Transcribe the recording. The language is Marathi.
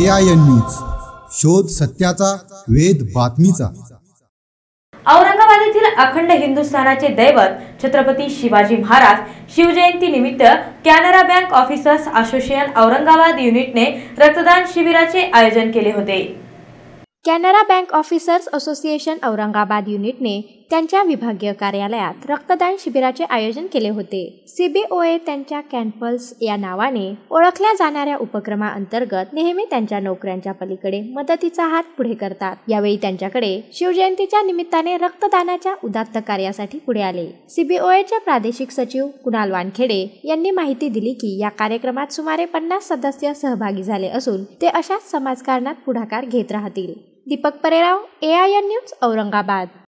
AIN न्यूज, शोध सत्याचा, वेध बातमीचा। औरंगाबाद येथील अखंड हिंदुस्थानाचे दैवत छत्रपती शिवाजी महाराज शिवजयंती निमित्त Canara bank officers association Aurangabad युनिटने रक्तदान शिबिराचे आयोजन केले होते। Canara bank officers association Aurangabad युनिटने त्यांच्या विभागीय कार्यालयात रक्तदान शिबिराचे आयोजन केले होते। CBOA त्यांच्या कॅनपल्स या नावाने ओळखल्या जाणाऱ्या उपक्रमाअंतर्गत नेहमी त्यांच्या नोकऱ्यांच्या पलीकडे मदतीचा हात पुढे करतात। यावेळी त्यांच्याकडे शिवजयंतीच्या निमित्ताने रक्तदानाच्या उदात्त कार्यासाठी पुढे आले। CBOAचे प्रादेशिक सचिव कुणाल वानखेडे यांनी माहिती दिली की या कार्यक्रमात सुमारे 50 सदस्य सहभागी झाले असून ते अशाच समाजकारणात पुढाकार घेत राहतील। Deepak Parerao, AIN news, Aurangabad.